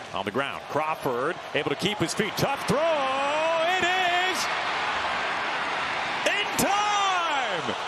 On the ground, Crawford able to keep his feet. Tough throw.